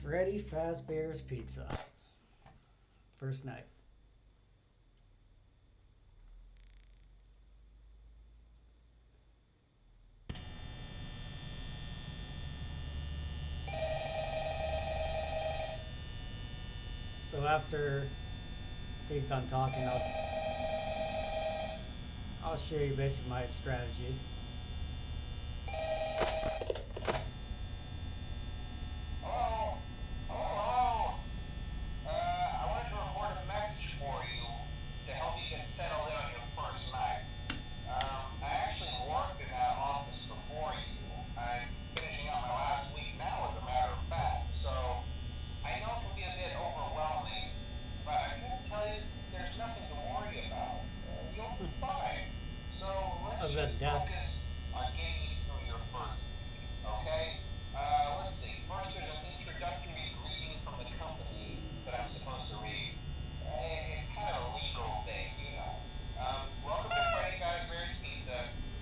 Freddy Fazbear's Pizza. First night. So after he's done talking, I'll show you basically my strategy. Just focus on getting you through your first week, okay? Let's see. First, there's an introductory greeting from the company that I'm supposed to read. It's kind of a legal thing, you know. Welcome to Freddy Fazbear's Pizza,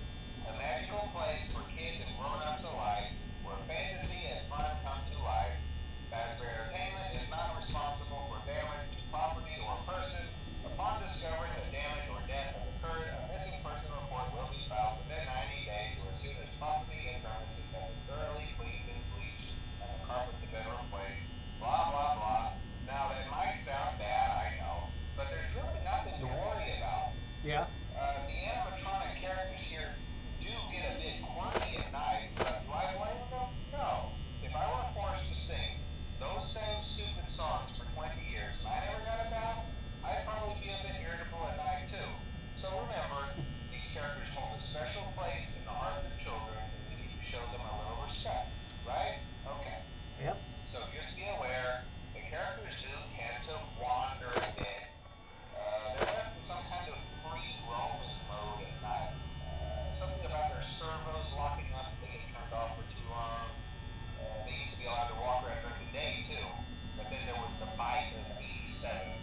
a magical place for kids and grown-ups alike, where fantasy and fun come to life. Fazbear Entertainment is not responsible for damage to property or person. Upon discovering that damage or death has occurred, a missing person report will be filed within 90 days or as soon as property and premises have been thoroughly cleaned and bleached and the carpets have been replaced. Blah, blah, blah. Now, that might sound bad, I know, but there's really nothing to worry about. Yeah. The animatronic characters here do get a bit quirky at night, but do I blame them? No. If I were forced to sing those same stupid songs for 20 years and I never got a bath, I'd probably be a bit irritable at night too. So remember, these characters hold a special place in the hearts of children and we need to show them a little respect, right? Okay. Yep. So just be aware, the characters do tend to wander a bit. They're left in some kind of free roaming mode at night. Something about their servos locking up if they get turned off for too long. They used to be allowed to walk around during the day too, but then there was the bite of 87.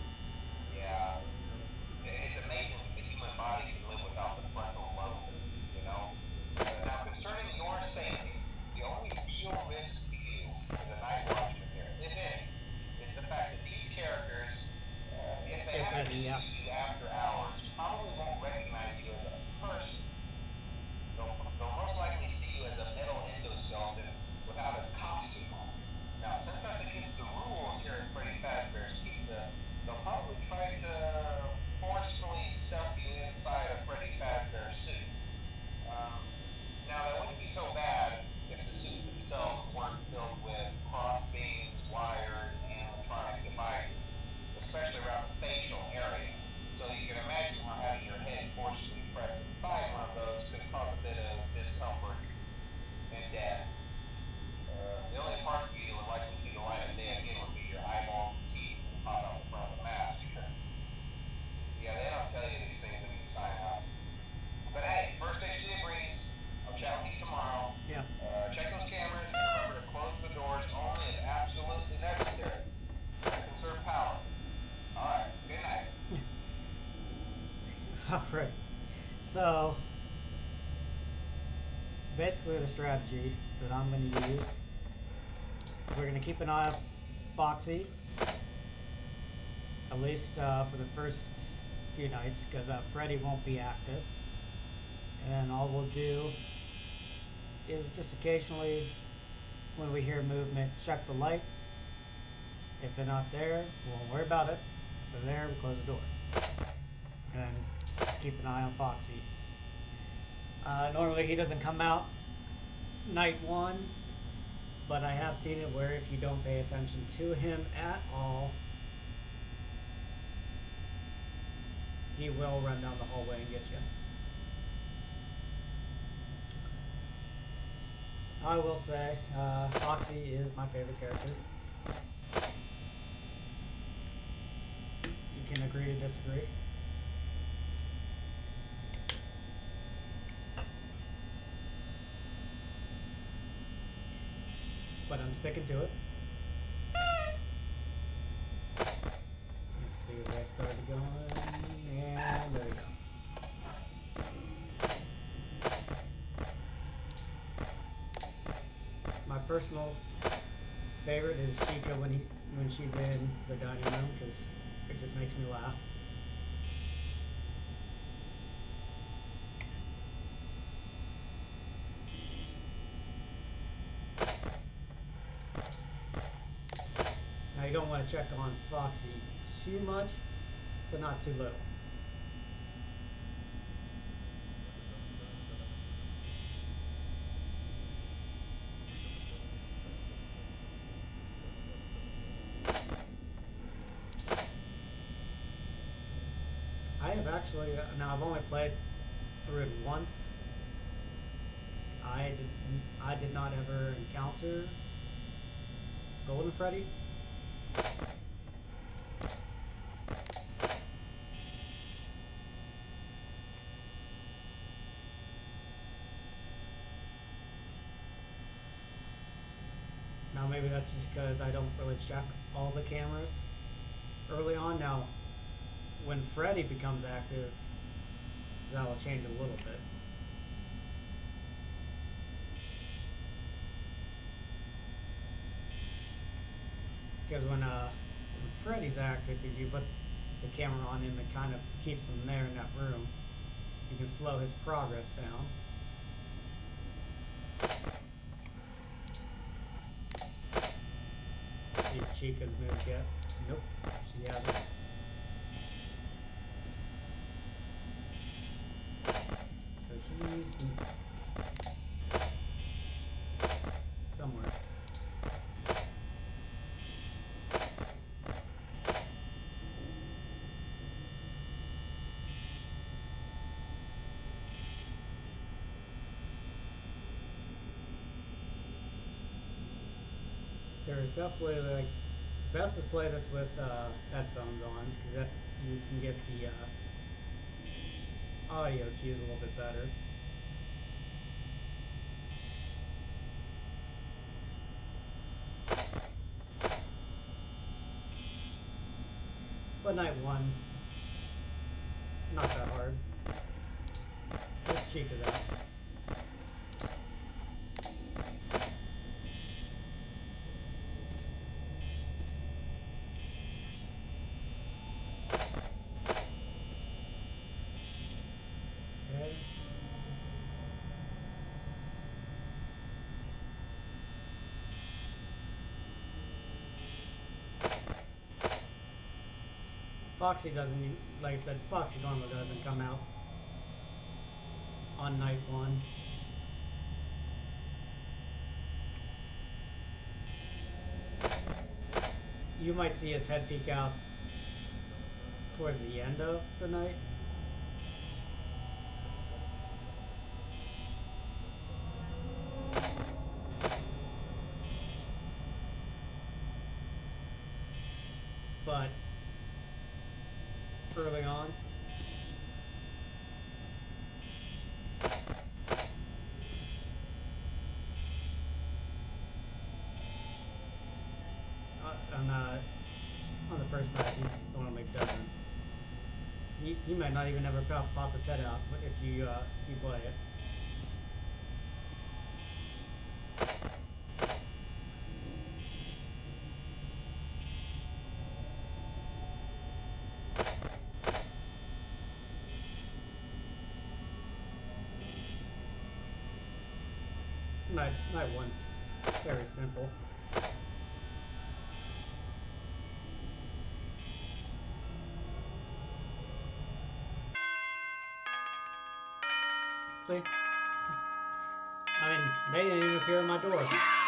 Yeah, it's amazing that the human body can live without the frontal lobe, you know? Now, concerning your safety, the only real risk to you as a night watchman here, if any, is the fact that these characters, if they happen to see you after hours, probably won't recognize you as a person. They'll most likely see you as a metal endoskeleton without its costume on. Now, since that's against the rules here at Freddy Fazbear's Pizza, they'll probably try to forcefully stuff you inside a Freddy Fazbear suit. Now, that wouldn't be so bad if the suits themselves weren't filled with cross beams, wires, and animatronic devices, especially around the facial area. So you can imagine how having your head forcefully pressed inside one of those could cause a bit of discomfort and death. The only parts of you that would likely see the light of day again would be your eyeballs and teeth and pop out the front of the mask. Yeah, they don't tell you these things when you sign up. But hey, first station of the breeze. I'll chat with you tomorrow. Yeah. Check those cameras and remember to close the doors only if absolutely necessary. To conserve power. Alright, good night. Alright. So, basically the strategy that I'm going to use, we're going to keep an eye on Foxy, at least for the first few nights, because Freddy won't be active. And all we'll do is just occasionally, when we hear movement, check the lights. If they're not there, we won't worry about it. If they're there, we close the door. And just keep an eye on Foxy. Normally he doesn't come out night one, but I have seen it where if you don't pay attention to him at all, he will run down the hallway and get you. I will say, Foxy is my favorite character. You can agree to disagree. But I'm sticking to it. Let's see if I started going, and there we go. My personal favorite is Chica when she's in the dining room because it just makes me laugh. Now you don't want to check on Foxy too much, but not too little. I have actually, now I've only played through it once. I did not ever encounter Golden Freddy. Now maybe that's just because I don't really check all the cameras early on. Now, when Freddy becomes active, that'll change a little bit. Because when Freddy's active, if you put the camera on him, it kind of keeps him there in that room. You can slow his progress down. See if Chica's moved yet. Nope, she hasn't. So he's somewhere. There's definitely, like, best to play this with headphones on, because if you can get the audio cues a little bit better. But night one, not that hard. Chica's out. Foxy doesn't, like I said, Foxy normally doesn't come out on night one. You might see his head peek out towards the end of the night. But early on, on the first night, he normally doesn't. He might not even ever pop his head out if you play it. Night one's very simple. See? I mean, they didn't even appear at my door.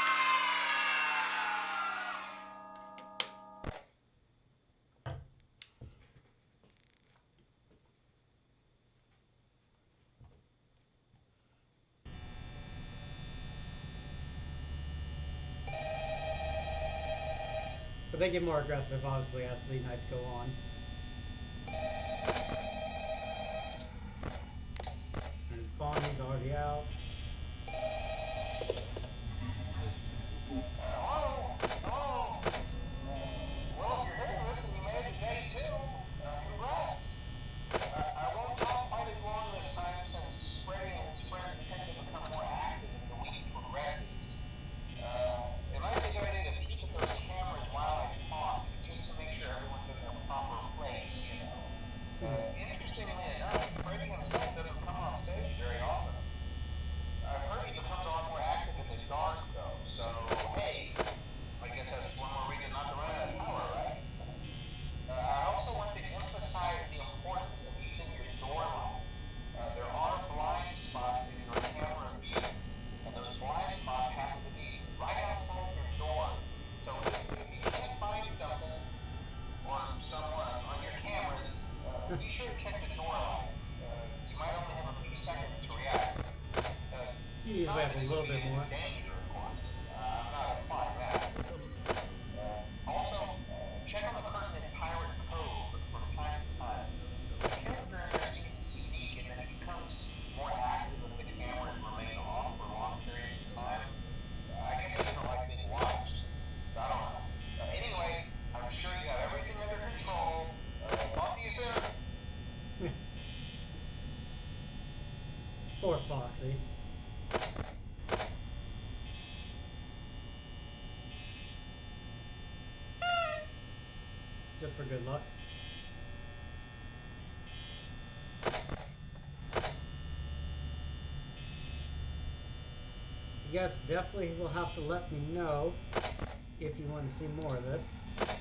But they get more aggressive, obviously, as the nights go on. And Bonnie's already out. usually have a little bit more. Danger, of course. I'm not implying that. Also, check on the curtain in Pirate Cove from time to time. The character in there seems unique in that he becomes more active if the cameras remain off for long periods of time. I guess he doesn't like being watched. I don't know. Anyway, I'm sure you have everything under control. Talk to you soon. Poor Foxy. Just for good luck. You guys definitely will have to let me know if you want to see more of this.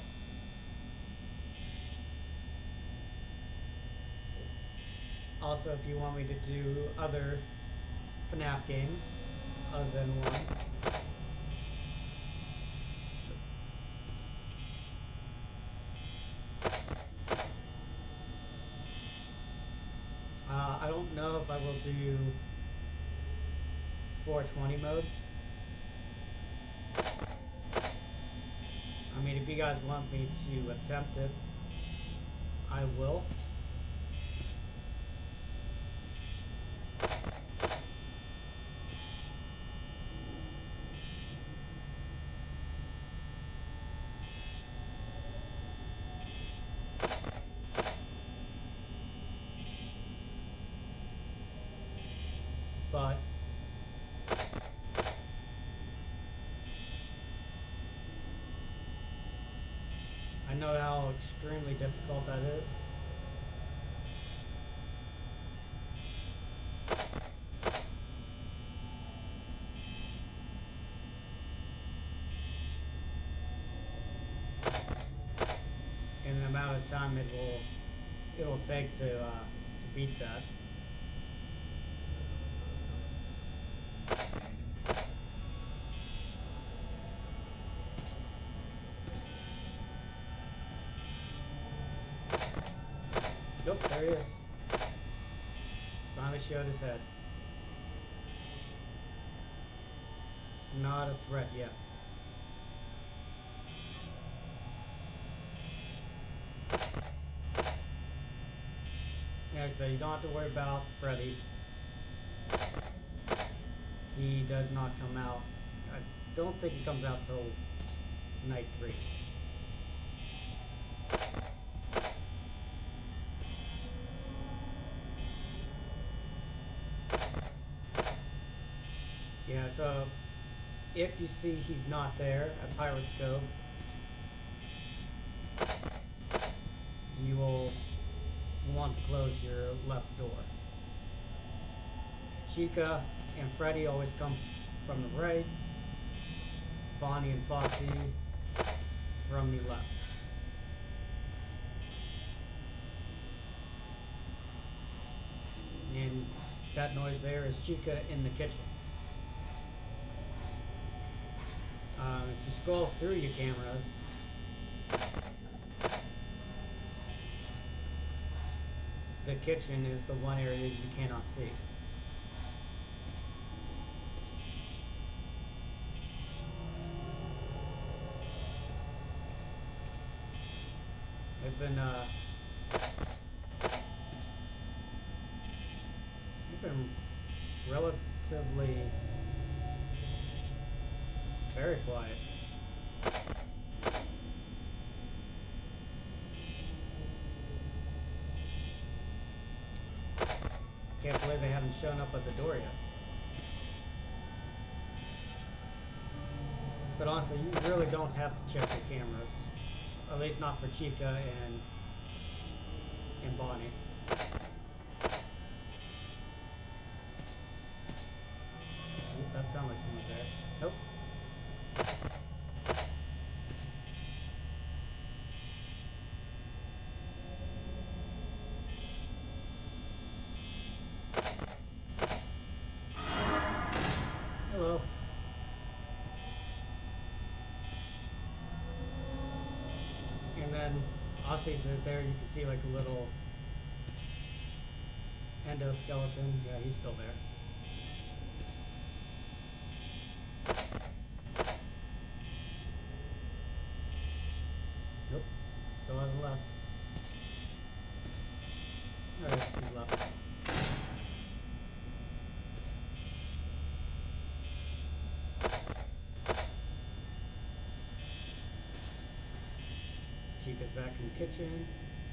Also, if you want me to do other FNAF games other than one. I don't know if I will do 420 mode. I mean, if you guys want me to attempt it, I will. But I know how extremely difficult that is. And the amount of time it will take to beat that. Nope, there he is. Finally showed his head. It's not a threat yet. Yeah, so you don't have to worry about Freddy. He does not come out. I don't think he comes out till night 3. Yeah, so if you see he's not there at Pirate's Cove, you will want to close your left door. Chica and Freddy always come from the right. Bonnie and Foxy from the left. And that noise there is Chica in the kitchen. If you scroll through your cameras, the kitchen is the one area you cannot see. They've been relatively very quiet. Can't believe they haven't shown up at the door yet. But honestly, you really don't have to check your cameras. At least not for Chica and Bonnie. Ooh, that sounds like someone's there. Nope. Hello. And then, obviously, there you can see like a little endoskeleton. Yeah, he's still there. is back in the kitchen.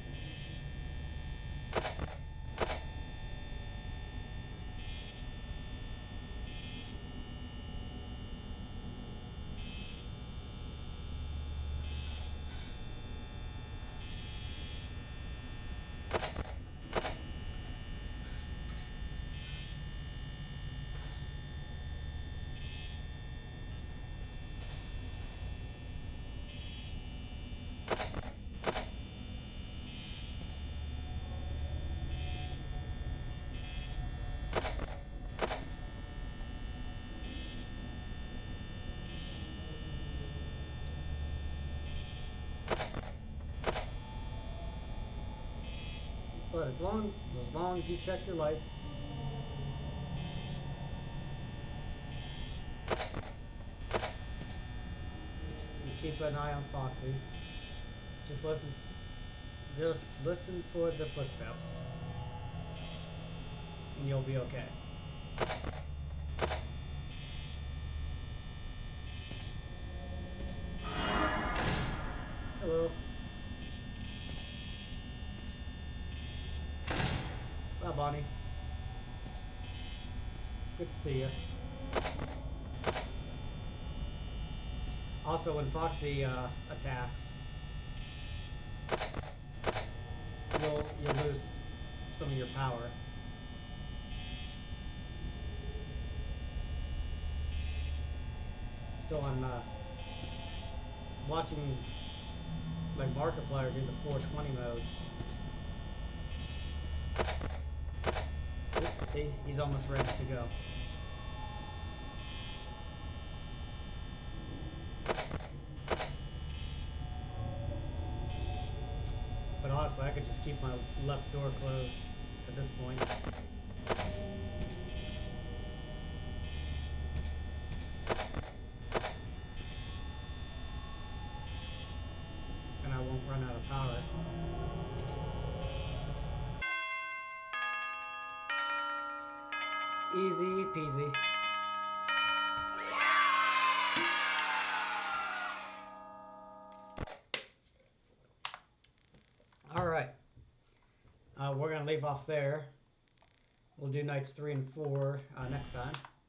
But as long as you check your lights, and keep an eye on Foxy. Just listen for the footsteps, and you'll be okay. Hello. Bye, Bonnie. Good to see you. Also, when Foxy attacks, you'll lose some of your power. So I'm watching like Markiplier do the 420 mode. Oop, see, he's almost ready to go. But honestly, I could just keep my left door closed at this point. And I won't run out of power. Easy peasy. Alright. We're going to leave off there. We'll do nights 3 and 4 next time.